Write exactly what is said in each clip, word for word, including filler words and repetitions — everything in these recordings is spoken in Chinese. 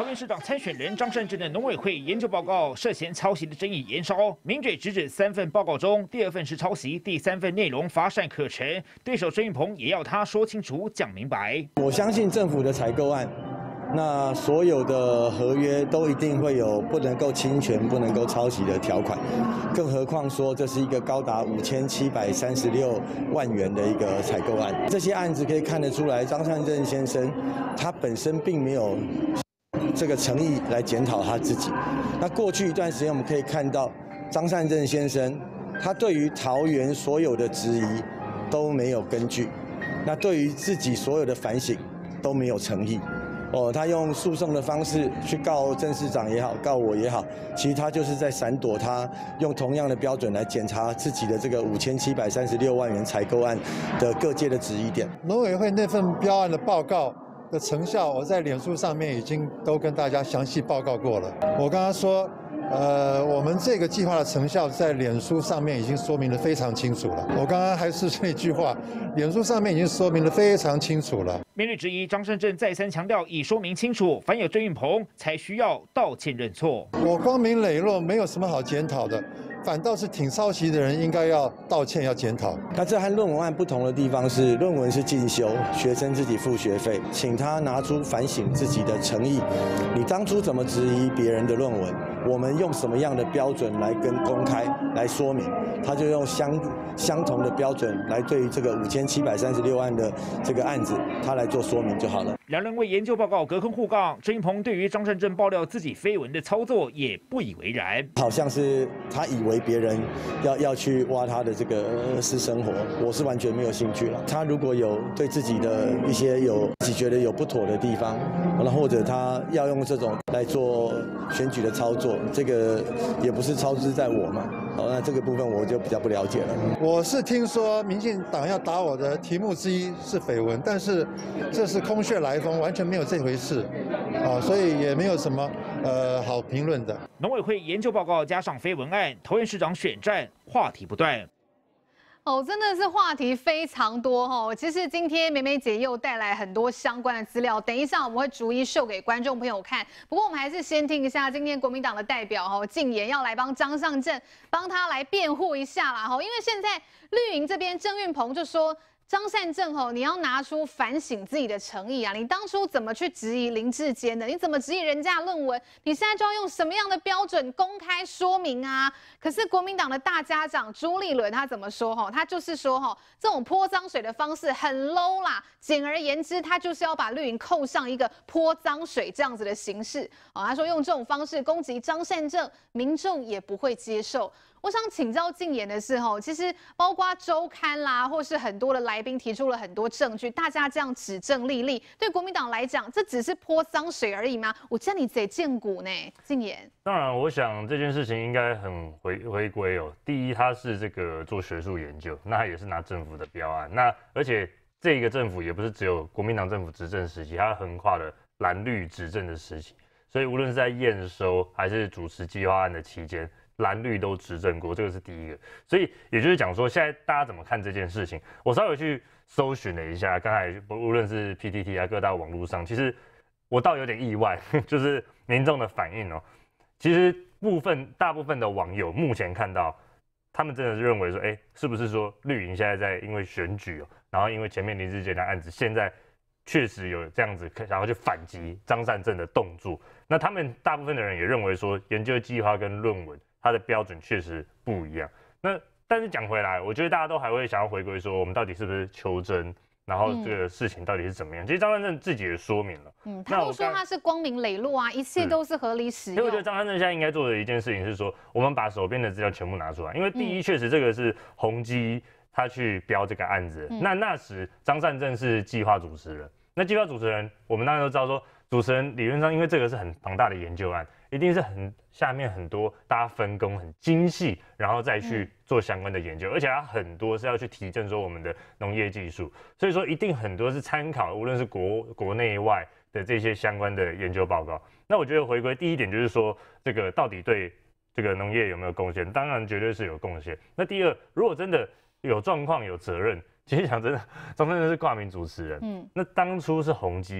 园市长参选人张善政的农委会研究报告涉嫌抄袭的争议延烧，名嘴直指三份报告中，第二份是抄袭，第三份内容乏善可陈。对手郑运鹏也要他说清楚、讲明白。 我相信政府的采购案，那所有的合约都一定会有不能够侵权、不能够抄袭的条款，更何况说这是一个高达五千七百三十六万元的一个采购案。这些案子可以看得出来，张善政先生他本身并没有这个诚意来检讨他自己。那过去一段时间，我们可以看到张善政先生他对于桃园所有的质疑都没有根据，那对于自己所有的反省都没有诚意。哦，他用诉讼的方式去告郑市长也好，告我也好，其实他就是在闪躲他用同样的标准来检查自己的这个五千七百三十六万元采购案的各界的质疑点。 农委会那份标案的报告的成效，我在脸书上面已经都跟大家详细报告过了。我刚刚说，呃，我们这个计划的成效在脸书上面已经说明得非常清楚了。我刚刚还是那句话，脸书上面已经说明得非常清楚了。 面对质疑，张善政再三强调已说明清楚，凡有郑运鹏才需要道歉认错。 我光明磊落，没有什么好检讨的。反倒是挺抄袭的人应该要道歉，要检讨。 那这和论文案不同的地方是，论文是进修，学生自己付学费，请他拿出反省自己的诚意。你当初怎么质疑别人的论文？我们用什么样的标准来跟公开来说明？他就用相相同的标准来对于这个五千七百三十六案的这个案子，他来做说明就好了。 两人为研究报告隔空互杠，郑运鹏对于张善政爆料自己绯闻的操作也不以为然， 好像是他以为别人要要去挖他的这个私生活，我是完全没有兴趣了。他如果有对自己的一些有自己觉得有不妥的地方，那或者他要用这种来做选举的操作，这个也不是操之在我嘛。好，那这个部分我就比较不了解了。 我是听说民进党要打我的题目之一是绯闻，但是这是空穴来风，完全没有这回事，啊，所以也没有什么呃好评论的。 农委会研究报告加上绯闻案，桃园市长选战话题不断。 哦，真的是话题非常多哦。其实今天梅梅姐又带来很多相关的资料，等一下我们会逐一秀给观众朋友看。不过我们还是先听一下今天国民党的代表哈进言，要来帮张善政帮他来辩护一下啦哈。因为现在绿营这边郑运鹏就说，张善政吼，你要拿出反省自己的诚意啊！你当初怎么去质疑林智坚的？你怎么质疑人家的论文？你现在就要用什么样的标准公开说明啊？可是国民党的大家长朱立伦他怎么说？吼，他就是说吼，这种泼脏水的方式很 low 啦。简而言之，他就是要把绿营扣上一个泼脏水这样子的形式。哦，他说用这种方式攻击张善政，民众也不会接受。我想请教进言的是，吼，其实包括周刊啦，或是很多的来宾提出了很多证据，大家这样指证立例，对国民党来讲，这只是泼脏水而已吗？我叫你贼见骨呢，进言。 当然，我想这件事情应该很回回归哦。第一，他是这个做学术研究，那他也是拿政府的标案，那而且这个政府也不是只有国民党政府执政时期，它横跨了蓝绿执政的时期，所以无论是在验收还是主持计划案的期间。蓝绿都执政过，这个是第一个，所以也就是讲说，现在大家怎么看这件事情？我稍微去搜寻了一下，刚才无论是 P T T 啊，各大网络上，其实我倒有点意外，就是民众的反应哦。其实部分大部分的网友目前看到，他们真的是认为说，哎，是不是说绿营现在在因为选举哦，然后因为前面林智坚的案子，现在确实有这样子想要去反击张善政的动作。那他们大部分的人也认为说，研究计划跟论文。它的标准确实不一样。那但是讲回来，我觉得大家都还会想要回归说，我们到底是不是求真，然后这个事情到底是怎么样？嗯、其实张善政自己也说明了， 嗯，他都说他是光明磊落啊，一切都是合理使用。 所以我觉得张善政现在应该做的一件事情是说，我们把手边的资料全部拿出来，因为第一，确实这个是宏基他去标这个案子，嗯、那那时张善政是计划主持人，那计划主持人我们当然都知道说，主持人理论上因为这个是很庞大的研究案。一定是很下面很多大家分工很精细，然后再去做相关的研究，而且它很多是要去提振说我们的农业技术，所以说一定很多是参考无论是国国内外的这些相关的研究报告。那我觉得回归第一点就是说，这个到底对这个农业有没有贡献？当然绝对是有贡献。那第二，如果真的有状况有责任，其实讲真的，张善政是挂名主持人，嗯，那当初是宏基。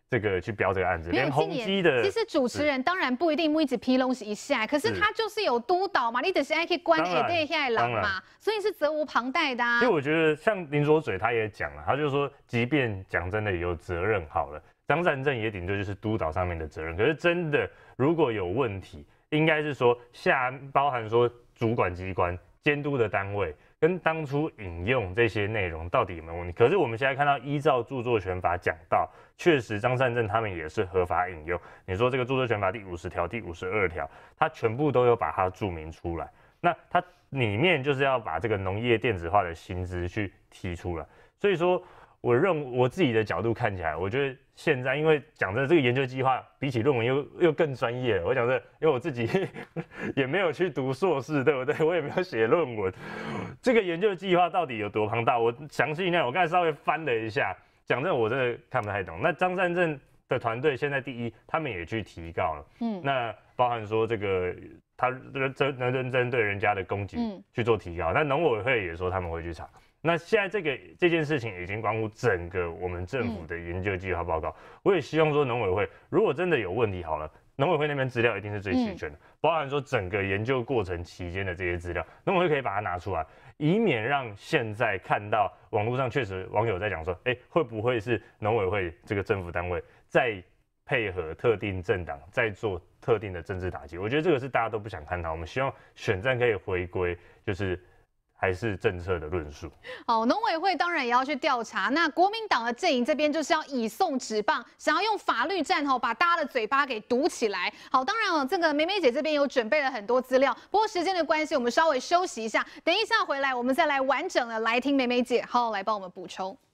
这个去标这个案子，连宏基的。 其实主持人当然不一定一直批东西一下，可是他就是有督导嘛，你只是爱去关下对下狼嘛，所以是责无旁贷的啊。 所以我觉得像林左嘴他也讲了，他就说，即便讲真的有责任好了，张善政也顶多就是督导上面的责任，可是真的如果有问题，应该是说下包含说主管机关、监督的单位。跟当初引用这些内容到底有没有问题？可是我们现在看到，依照著作权法讲到，确实张善政他们也是合法引用。你说这个著作权法第五十条、第五十二条，它全部都有把它注明出来。那它里面就是要把这个农业电子化的薪资去提出来。所以说，我认我自己的角度看起来，我觉得现在因为讲真的，这个研究计划比起论文又又更专业了。我讲真的，因为我自己也没有去读硕士，对不对？我也没有写论文。这个研究计划到底有多庞大？我详细呢，我刚才稍微翻了一下，讲真的，我真的看不太懂。那张善政的团队现在第一，他们也去提告了，嗯，那包含说这个他针针针对人家的攻击去做提告，那农委会也说他们会去查。那现在这个这件事情已经关乎整个我们政府的研究计划报告，我也希望说农委会如果真的有问题好了，农委会那边资料一定是最齐全的，包含说整个研究过程期间的这些资料，农委会可以把它拿出来，以免让现在看到网络上确实网友在讲说，哎，会不会是农委会这个政府单位在配合特定政党在做特定的政治打击？我觉得这个是大家都不想看到，我们希望选战可以回归，就是。还是政策的论述。 好，农委会当然也要去调查。那国民党的阵营这边就是要以送纸棒，想要用法律战吼把大家的嘴巴给堵起来。好，当然哦，这个梅梅姐这边有准备了很多资料，不过时间的关系，我们稍微休息一下，等一下回来我们再来完整的来听梅梅姐好好来帮我们补充。